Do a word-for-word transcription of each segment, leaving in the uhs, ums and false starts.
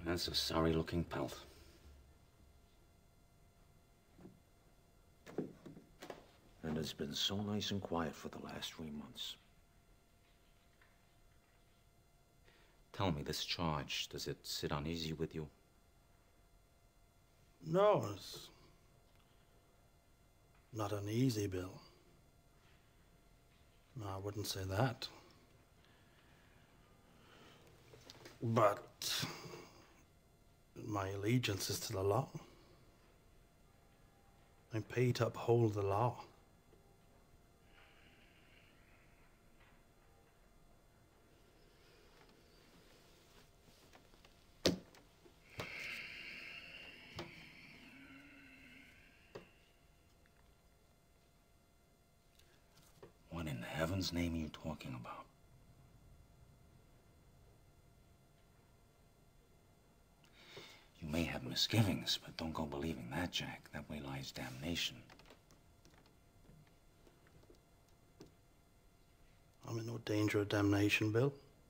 That's a sorry-looking pelt. And it's been so nice and quiet for the last three months. Tell me, this charge, does it sit uneasy with you? No, it's not uneasy, Bill. No, I wouldn't say that. But my allegiance is to the law. I'm paid to uphold the law. What in heaven's name are you talking about? You may have misgivings, but don't go believing that, Jack. That way lies damnation. I'm in no danger of damnation, Bill.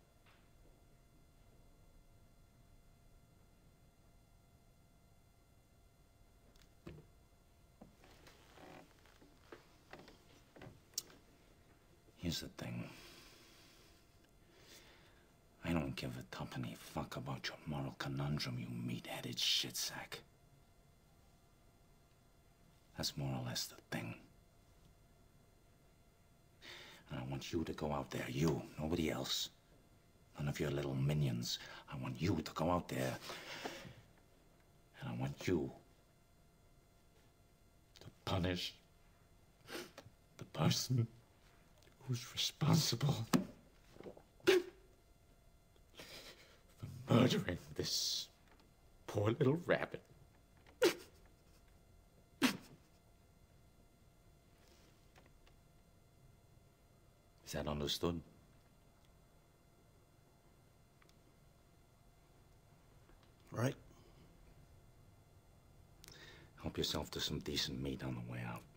Here's the thing. I don't give a tuppenny fuck about your moral conundrum, you meat-headed shitsack. That's more or less the thing. And I want you to go out there, you, nobody else. None of your little minions. I want you to go out there, and I want you to punish the person who's responsible for murdering this poor little rabbit. Is that understood? Right. Help yourself to some decent meat on the way out.